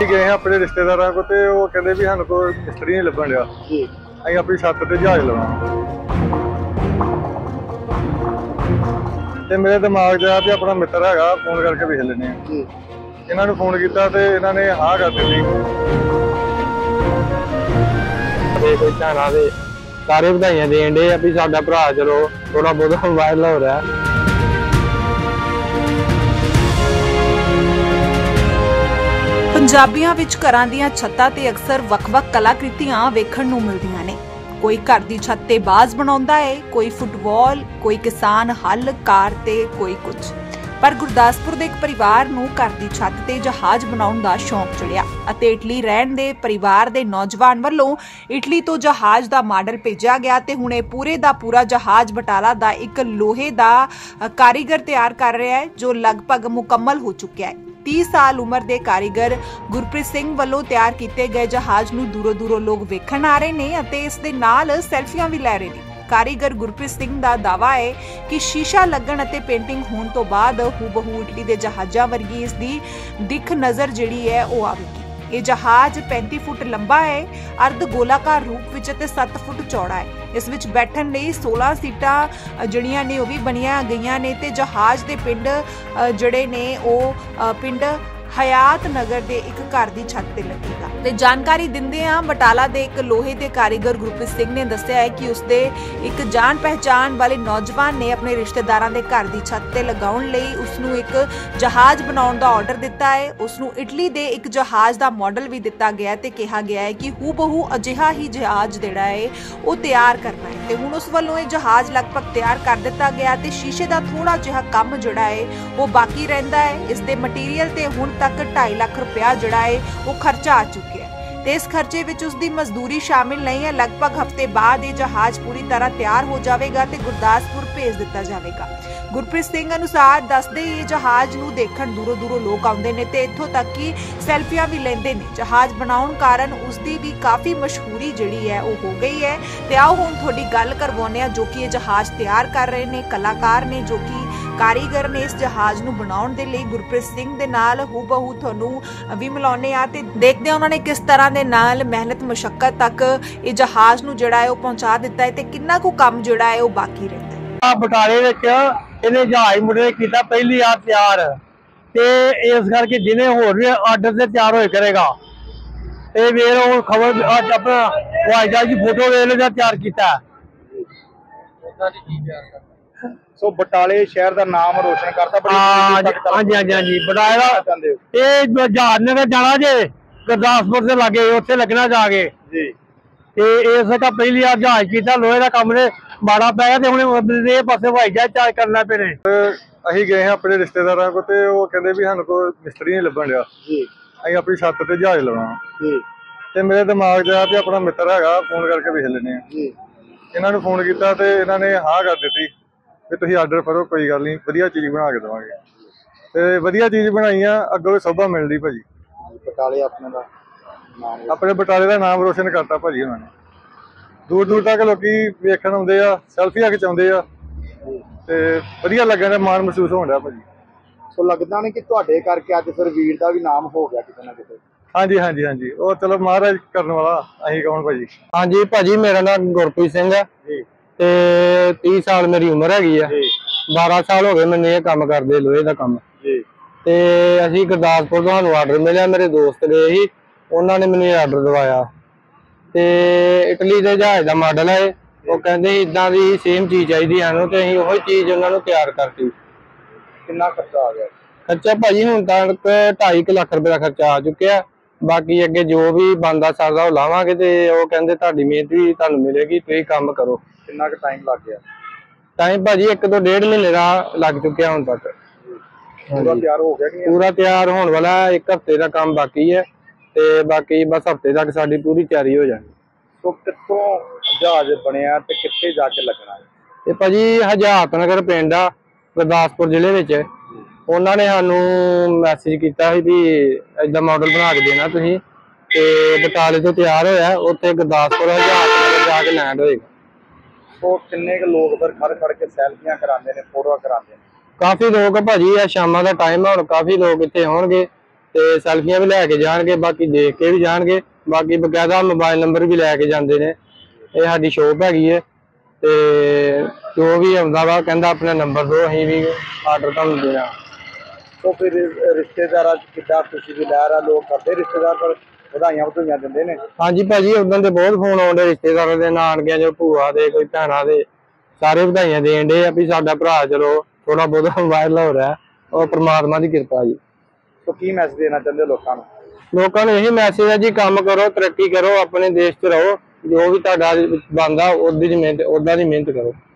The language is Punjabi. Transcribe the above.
गए हैं अपने रिश्तेदारों को ते वो कहते भी सानू कोई मिस्त्री नहीं लभन दिया जी। ਅਸੀਂ अपनी छत ते जहाज लवाना ते मेरे दिमाग 'ਚ आया भी अपना मित्र हैगा फोन करके वेख लैने जी। इन्हां नूं फोन कीता ते इन्हां ने हाँ कर दित्ती। कोई भैणां दे सारे ਵਧਾਈਆਂ ਦੇਣ ਦੇ ਆ ਵੀ ਸਾਡਾ ਭਰਾ ਚਲੋ ਥੋੜਾ ਬਹੁਤ ਵਾਇਰਲ ਹੋ ਰਿਹਾ। ਪੰਜਾਬੀਆਂ ਵਿੱਚ ਘਰਾਂ ਦੀਆਂ ਛੱਤਾਂ ਤੇ ਅਕਸਰ ਵੱਖ-ਵੱਖ ਕਲਾਕ੍ਰਿਤੀਆਂ ਵੇਖਣ ਨੂੰ ਮਿਲਦੀਆਂ ਨੇ। ਕੋਈ ਘਰ ਦੀ ਛੱਤ ਤੇ ਬਾਜ਼ ਬਣਾਉਂਦਾ ਹੈ, ਕੋਈ ਫੁੱਟਬਾਲ, ਕੋਈ ਕਿਸਾਨ ਹੱਲ, ਕਾਰ ਤੇ ਕੋਈ ਕੁਝ। ਪਰ ਗੁਰਦਾਸਪੁਰ ਦੇ ਇੱਕ ਪਰਿਵਾਰ ਨੂੰ ਘਰ ਦੀ ਛੱਤ ਤੇ ਜਹਾਜ਼ ਬਣਾਉਣ ਦਾ ਸ਼ੌਂਕ ਚੜਿਆ ਅਤੇ ਇਟਲੀ ਰਹਿਣ ਦੇ ਪਰਿਵਾਰ ਦੇ ਨੌਜਵਾਨ ਵੱਲੋਂ ਇਟਲੀ ਤੋਂ ਜਹਾਜ਼ ਦਾ ਮਾਡਲ ਭੇਜਿਆ ਗਿਆ ਤੇ ਹੁਣ ਇਹ ਪੂਰੇ ਦਾ ਪੂਰਾ ਜਹਾਜ਼ ਬਟਾਲਾ ਦਾ ਇੱਕ ਲੋਹੇ ਦਾ ਕਾਰੀਗਰ ਤਿਆਰ ਕਰ ਰਿਹਾ ਹੈ ਜੋ ਲਗਭਗ ਮੁਕੰਮਲ ਹੋ ਚੁੱਕਿਆ ਹੈ। 30 ਸਾਲ ਉਮਰ ਦੇ ਕਾਰੀਗਰ ਗੁਰਪ੍ਰੀਤ ਸਿੰਘ ਵੱਲੋਂ ਤਿਆਰ ਕੀਤੇ ਗਏ ਜਹਾਜ਼ ਨੂੰ ਦੂਰੋਂ ਲੋਕ ਵੇਖਣ ਆ ਰਹੇ ਨੇ ਅਤੇ ਇਸ ਦੇ ਨਾਲ ਸੈਲਫੀਆਂ ਵੀ ਲੈ ਰਹੇ ਨੇ। ਕਾਰੀਗਰ ਗੁਰਪ੍ਰੀਤ ਸਿੰਘ ਦਾ ਦਾਅਵਾ ਹੈ ਕਿ ਸ਼ੀਸ਼ਾ ਲੱਗਣ ਅਤੇ ਪੇਂਟਿੰਗ ਹੋਣ ਤੋਂ ਬਾਅਦ ਹੂਬਹੂ ਇਟਲੀ ਦੇ ਜਹਾਜ਼ਾਂ ਵਰਗੀ ਇਸ ਦੀ ਦਿੱਖ ਨਜ਼ਰ ਜਿਹੜੀ ਹੈ ਉਹ ਆਵੇਗੀ। ਇਹ ਜਹਾਜ਼ 35 ਫੁੱਟ ਲੰਬਾ ਹੈ, ਅਰਧ ਗੋਲਾਕਾਰ ਰੂਪ ਵਿੱਚ ਅਤੇ 7 ਫੁੱਟ ਚੌੜਾ ਹੈ। ਇਸ ਵਿੱਚ ਬੈਠਣ ਲਈ 16 ਸੀਟਾਂ ਜਿਹੜੀਆਂ ਨੇ ਉਹ ਵੀ ਬਣੀਆਂ ਗਈਆਂ ਨੇ ਤੇ ਜਹਾਜ਼ ਦੇ ਪਿੰਡ ਜਿਹੜੇ ਨੇ ਉਹ ਪਿੰਡ ਹਯਾਤ ਨਗਰ ਦੇ ਇੱਕ ਘਰ ਦੀ ਛੱਤ ਤੇ ਲੱਗੇਗਾ। ਤੇ ਜਾਣਕਾਰੀ ਦਿੰਦੇ ਆ ਬਟਾਲਾ ਦੇ ਇੱਕ ਲੋਹੇ ਦੇ ਕਾਰੀਗਰ ਗੁਰਪ੍ਰੀਤ ਸਿੰਘ ਨੇ ਦੱਸਿਆ ਹੈ ਕਿ ਉਸਦੇ ਇੱਕ ਜਾਣ ਪਹਿਚਾਣ ਵਾਲੇ ਨੌਜਵਾਨ ਨੇ ਆਪਣੇ ਰਿਸ਼ਤੇਦਾਰਾਂ ਦੇ ਘਰ ਦੀ ਛੱਤ ਤੇ ਲਗਾਉਣ ਲਈ ਉਸਨੂੰ ਇੱਕ ਜਹਾਜ਼ ਬਣਾਉਣ ਦਾ ਆਰਡਰ ਦਿੱਤਾ ਹੈ। ਉਸਨੂੰ ਇਟਲੀ ਦੇ ਇੱਕ ਜਹਾਜ਼ ਦਾ ਮਾਡਲ ਵੀ ਦਿੱਤਾ ਗਿਆ ਤੇ ਕਿਹਾ ਗਿਆ ਹੈ ਕਿ ਹੂਬਹੂ ਅਜਿਹਾ ਹੀ ਜਹਾਜ਼ ਜਿਹੜਾ ਹੈ ਉਹ ਤਿਆਰ ਕਰਨਾ ਹੈ ਤੇ ਹੁਣ ਉਸ ਵੱਲੋਂ ਇਹ ਜਹਾਜ਼ ਲਗਭਗ ਤਿਆਰ ਕਰ ਦਿੱਤਾ ਗਿਆ ਤੇ ਸ਼ੀਸ਼ੇ ਦਾ ਥੋੜਾ ਜਿਹਾ ਕੰਮ ਜਿਹੜਾ ਹੈ ਉਹ ਬਾਕੀ ਰਹਿੰਦਾ ਹੈ। ਇਸ ਦੇ ਮਟੀਰੀਅਲ ਤੇ ਹੁਣ ਤੱਕ 2.5 ਲੱਖ ਰੁਪਇਆ ਜਿਹੜਾ ਹੈ ਉਹ ਖਰਚਾ ਆ ਚੁੱਕਿਆ ਹੈ ਤੇ ਇਸ ਖਰਚੇ ਵਿੱਚ ਉਸ ਦੀ ਮਜ਼ਦੂਰੀ ਸ਼ਾਮਿਲ ਨਹੀਂ ਹੈ। ਲਗਭਗ ਹਫ਼ਤੇ ਬਾਅਦ ਇਹ ਜਹਾਜ਼ ਪੂਰੀ ਤਰ੍ਹਾਂ ਤਿਆਰ ਹੋ ਜਾਵੇਗਾ ਤੇ ਗੁਰਦਾਸਪੁਰ ਭੇਜ ਦਿੱਤਾ ਜਾਵੇਗਾ। ਗੁਰਪ੍ਰੀਤ ਸਿੰਘ ਅਨੁਸਾਰ ਦੱਸਦੇ ਇਹ ਜਹਾਜ਼ ਨੂੰ ਦੇਖਣ ਦੂਰੋਂ ਲੋਕ ਆਉਂਦੇ ਨੇ ਤੇ ਇੱਥੋਂ ਤੱਕ ਕਿ ਸੈਲਫੀਆਂ ਵੀ ਲੈਂਦੇ ਨੇ। ਜਹਾਜ਼ ਬਣਾਉਣ ਕਾਰਨ ਉਸ ਦੀ ਵੀ ਕਾਫੀ ਮਸ਼ਹੂਰੀ ਜਿਹੜੀ ਹੈ ਉਹ ਹੋ ਗਈ ਹੈ ਤੇ ਆਓ ਹੁਣ ਤੁਹਾਡੀ ਗੱਲ ਕਰਵਾਉਂਦੇ ਆ ਜੋ ਕਿ ਇਹ ਜਹਾਜ਼ ਤਿਆਰ ਕਰ ਰਹੇ ਨੇ ਕਲਾਕਾਰ ਨੇ ਜੋ ਕਿ ਕਾਰੀਗਰ ਨੇ ਇਸ ਜਹਾਜ਼ ਨੂੰ ਬਣਾਉਣ ਦੇ ਲਈ ਗੁਰਪ੍ਰੀਤ ਸਿੰਘ ਦੇ ਨਾਲ ਹੂਬਹੂ ਤੁਹਾਨੂੰ ਵੀ ਮਿਲਾਉਂਦੇ ਆ ਤੇ ਦੇਖਦੇ ਆ ਉਹਨਾਂ ਨੇ ਕਿਸ ਤਰ੍ਹਾਂ ਦੇ ਨਾਲ ਮਿਹਨਤ ਮੁਸ਼ੱਕਤ ਤੱਕ ਇਹ ਜਹਾਜ਼ ਨੂੰ ਜਿਹੜਾ ਹੈ ਉਹ ਪਹੁੰਚਾ ਦਿੱਤਾ ਹੈ ਤੇ ਕਿੰਨਾ ਕੁ ਕੰਮ ਜਿਹੜਾ ਹੈ ਉਹ ਬਾਕੀ ਰਹਿੰਦਾ ਹੈ। ਬਟਾਲੇ ਵਿੱਚ ਇਹਨੇ ਜਹਾਜ਼ ਮੁੰਡੇ ਕੀਤਾ ਪਹਿਲੀ ਵਾਰ ਤਿਆਰ ਤੇ ਇਸ ਕਰਕੇ ਜਿਹਨੇ ਹੋਰ ਵੀ ਆਰਡਰ ਤੇ ਤਿਆਰ ਹੋਏ ਕਰੇਗਾ ਇਹ ਵੇਰ ਉਹ ਖਬਰ ਅੱਜ ਆਪਣਾ ਹਵਾਈ ਜਹਾਜ਼ ਦੀ ਫੋਟੋ ਵੇਖ ਲੈ ਤਿਆਰ ਕੀਤਾ। ਸੋ ਬਟਾਲੇ ਸ਼ਹਿਰ ਦਾ ਨਾਮ ਰੋਸ਼ਨ ਕਰਤਾ। ਹਾਂਜੀ ਬਟਾਲਾ ਇਹ ਜਹਾਜ਼ ਨੇ ਜਾਣਾ ਜੇ ਗੁਰਦਾਸਪੁਰ ਦੇ ਲਾਗੇ ਉੱਥੇ ਲੱਗਣਾ ਜਾ ਕੇ ਜੀ ਤੇ ਇਸ ਦਾ ਪਹਿਲੀ ਵਾਰ ਜਹਾਜ਼ ਕੀਤਾ ਲੋਹੇ ਦਾ ਕੰਮ ਨੇ ਮਾੜਾ ਪੈ ਗਿਆ ਤੇ ਹੁਣ ਇਹ ਪਾਸੇ ਹਵਾਈ ਜਹਾਜ਼ ਚਾਰਜ ਕਰਨਾ ਪੈਣੇ। ਅਸੀਂ ਗਏ ਹਾਂ ਆਪਣੇ ਰਿਸ਼ਤੇਦਾਰਾਂ ਕੋ ਤੇ ਉਹ ਕਹਿੰਦੇ ਵੀ ਸਾਨੂੰ ਕੋਈ ਮਿਸਤਰੀ ਨਹੀਂ ਲੱਭਣ ਦਿਆ ਜੀ। ਅਸੀਂ ਆਪਣੀ ਛੱਤ ਤੇ ਜਹਾਜ਼ ਲਵਾਉਣਾ ਜੀ ਤੇ ਮੇਰੇ ਦਿਮਾਗ 'ਚ ਆਇਆ ਵੀ ਆਪਣਾ ਮਿੱਤਰ ਹੈਗਾ ਫੋਨ ਕਰਕੇ ਵੇਖ ਲੈਣੇ ਆ ਜੀ। ਇਹਨਾਂ ਨੂੰ ਫੋਨ ਕੀਤਾ ਤੇ ਇਹਨਾਂ ਨੇ ਹਾਂ ਕਰ ਦਿੱਤੀ ਵੀ ਤੁਸੀਂ ਆਰਡਰ ਕਰੋ ਕੋਈ ਗੱਲ ਨਹੀਂ ਵਧੀਆ ਚੀਜ਼ ਬਣਾ ਕੇ ਦੇਵਾਂਗੇ ਤੇ ਵਧੀਆ ਚੀਜ਼ ਬਣਾਈ ਆ ਅੱਗੋਂ ਸੋਭਾ ਮਿਲਦੀ ਭਾਜੀ। ਬਟਾਲੇ ਆਪਣੇ ਬਟਾਲੇ ਦਾ ਨਾਮ ਰੋਸ਼ਨ ਕਰਤਾ ਭਾਜੀ ਉਹਨਾਂ ਨੇ। ਦੂਰ ਤੱਕ ਲੋਕੀ ਵੇਖਣ ਆਉਂਦੇ ਆ ਸੈਲਫੀਆਂ ਖਿਚਾਉਂਦੇ ਆ ਤੇ ਵਧੀਆ ਲੱਗਣ ਦਾ ਮਾਣ ਮਹਿਸੂਸ ਹੋਣ ਡਿਆ ਭਾਜੀ। ਸੋ ਲੱਗਦਾ ਨਹੀਂ ਕਿ ਤੁਹਾਡੇ ਕਰਕੇ ਅੱਜ ਫਿਰ ਵੀਰ ਦਾ ਵੀ ਨਾਮ ਹੋ ਗਿਆ ਕਿਤੇ ਨਾ ਕਿਤੇ। ਹਾਂਜੀ ਉਹ ਚਲੋ ਮਹਾਰਾਜ ਕਰਨ ਵਾਲਾ ਅਸੀਂ ਕੌਣ ਭਾਜੀ। ਹਾਂਜੀ ਭਾਜੀ ਮੇਰਾ ਨਾਮ ਗੁਰਪ੍ਰੀਤ ਸਿੰਘ ਹੈ ਜੀ ਤੇ 30 ਸਾਲ ਮੇਰੀ ਉਮਰ ਹੈਗੀ ਆ। 12 ਸਾਲ ਹੋ ਗਏ ਮੈਨੂੰ ਇਹ ਕੰਮ ਕਰਦੇ ਲੋਹੇ ਦਾ ਕੰਮ ਜੀ ਤੇ ਅਸੀਂ ਗੁਰਦਾਸਪੁਰ ਤੋਂ ਸਾਨੂੰ ਆਰਡਰ ਮਿਲਿਆ ਮੇਰੇ ਦੋਸਤ ਗਏ ਸੀ ਉਹਨਾਂ ਨੇ ਮੈਨੂੰ ਇਹ ਆਰਡਰ ਦਵਾਇਆ ਤੇ ਇਟਲੀ ਦੇ ਜਹਾਜ਼ ਦਾ ਮਾਡਲ ਹੈ ਉਹ ਕਹਿੰਦੇ ਇਦਾਂ ਦੀ ਸੇਮ ਚੀਜ਼ ਚਾਹੀਦੀ ਸਾਨੂੰ ਤੇ ਅਸੀਂ ਉਹੀ ਚੀਜ਼ ਉਹਨਾਂ ਨੂੰ ਤਿਆਰ ਕਰਤੀ। ਕਿੰਨਾ ਖਰਚਾ ਆ ਗਿਆ? ਖਰਚਾ ਭਾਜੀ ਹੁਣ ਤੱਕ 2.5 ਲੱਖ ਰੁਪਏ ਦਾ ਖਰਚਾ ਆ ਚੁੱਕਿਆ। ਬਾਕੀ ਅੱਗੇ ਜੋ ਵੀ ਬਣਦਾ ਸਰਦਾ ਉਹ ਲਾਵਾਂਗੇ ਤੇ ਉਹ ਕਹਿੰਦੇ ਤੁਹਾਡੀ ਮਿਹਨਤ ਵੀ ਤੁਹਾਨੂੰ ਮਿਲੇਗੀ ਤੁਸੀਂ ਕੰਮ ਕਰੋ। ਕਿੰਨਾ ਕੁ ਟਾਈਮ ਲੱਗ ਗਿਆ? ਟਾਈਮ ਭਾਜੀ 1 ਤੋਂ 1.5 ਮਹੀਨੇ ਦਾ ਲੱਗ ਚੁੱਕਿਆ ਹੁਣ ਤੱਕ। ਪੂਰਾ ਤਿਆਰ ਹੋ ਗਿਆ ਕਿ ਪੂਰਾ ਤਿਆਰ ਹੋਣ ਵਾਲਾ 1 ਹਫ਼ਤੇ ਦਾ ਕੰਮ ਬਾਕੀ ਹੈ ਤੇ ਬਾਕੀ ਬਸ ਹਫ਼ਤੇ ਤੱਕ ਸਾਡੀ ਪੂਰੀ ਤਿਆਰੀ ਹੋ ਜਾਣੀ। ਸੋ ਕਿੱਥੋਂ ਜਹਾਜ਼ ਬਣਿਆ ਤੇ ਕਿੱਥੇ ਜਾ ਕੇ ਲੱਗਣਾ ਹੈ? ਤੇ ਭਾਜੀ ਹਯਾਤ ਨਗਰ ਪਿੰਡ ਆ ਗੁਰਦਾਸਪੁਰ ਜ਼ਿਲ੍ਹੇ ਵਿੱਚ ਉਹਨਾਂ ਨੇ ਸਾਨੂੰ ਮੈਸੇਜ ਕੀਤਾ ਸੀ ਵੀ ਏਦਾਂ ਮਾਡਲ ਬਣਾ ਕੇ ਦੇਣਾ ਤੁਸੀਂ ਤੇ ਬਟਾਲੇ ਤੋਂ ਤਿਆਰ ਹੋਇਆ ਉੱਥੇ ਗੁਰਦਾਸਪੁਰ ਹਯਾਤ ਨਗਰ ਜਾ ਕੇ ਲੈਂਡ ਹੋਏਗਾ। ਸੋ ਕਿੰਨੇ ਕੁ ਲੋਕ ਫਿਰ ਖੜ ਕੇ ਸੈਲਫੀਆਂ ਕਰਾਉਂਦੇ ਨੇ ਫੋਟੋਆਂ ਕਰਾਉਂਦੇ ਨੇ? ਕਾਫੀ ਲੋਕ ਭਾਜੀ ਆ ਸ਼ਾਮਾਂ ਦਾ ਟਾਈਮ ਹੈ ਹੁਣ ਕਾਫੀ ਲੋਕ ਇੱਥੇ ਆਉਣਗੇ ਤੇ ਸੈਲਫੀਆਂ ਵੀ ਲੈ ਕੇ ਜਾਣਗੇ, ਬਾਕੀ ਦੇਖ ਕੇ ਵੀ ਜਾਣਗੇ, ਬਾਕੀ ਬਕਾਇਦਾ ਮੋਬਾਈਲ ਨੰਬਰ ਵੀ ਲੈ ਕੇ ਜਾਂਦੇ ਨੇ। ਇਹ ਸਾਡੀ ਸ਼ੋਪ ਹੈਗੀ ਹੈ ਤੇ ਜੋ ਵੀ ਆਉਂਦਾ ਵਾ ਕਹਿੰਦਾ ਆਪਣਾ ਨੰਬਰ ਦਿਓ, ਅਸੀਂ ਵੀ ਆਰਡਰ ਤੁਹਾਨੂੰ ਦੇਣਾ। तो फिर रिश्तेदार कितना खुशी की लहर है, लोग करते रिश्तेदार पर ਵਧਾਈਆਂ ਵਧੂਈਆਂ ਦਿੰਦੇ ਨੇ। ਹਾਂਜੀ ਭਾਜੀ ਉਦੋਂ ਦੇ ਬਹੁਤ ਫੋਨ ਆਉਂਦੇ ਰਿਸ਼ਤੇਦਾਰਾਂ ਦੇ, ਨਾਨਕਿਆਂ ਦੇ, ਭੂਆ ਦੇ, ਕੋਈ ਭੈਣਾਂ ਦੇ, ਸਾਰੇ ਵਧਾਈਆਂ ਦੇਣ ਦੇ ਆ ਵੀ ਸਾਡਾ ਭਰਾ ਚਲੋ ਥੋੜਾ ਬਹੁਤਾ ਵਾਇਰਲ ਹੋ ਰਿਹਾ, ਉਹ ਪ੍ਰਮਾਤਮਾ ਦੀ ਕਿਰਪਾ ਜੀ। तो की मैसेज देना चाहते हो लोगों ਨੂੰ? ਲੋਕਾਂ ਨੂੰ ਇਹੀ ਮੈਸੇਜ ਹੈ ਜੀ, ਕੰਮ ਕਰੋ, ਤਰੱਕੀ ਕਰੋ, ਆਪਣੇ ਦੇਸ਼ 'ਚ ਰਹੋ, ਜੋ ਵੀ ਤੁਹਾਡਾ ਬਣਦਾ ਉਹਦੀ ਮਿਹਨਤ, ਓਦਾਂ ਦੀ ਮਿਹਨਤ ਕਰੋ।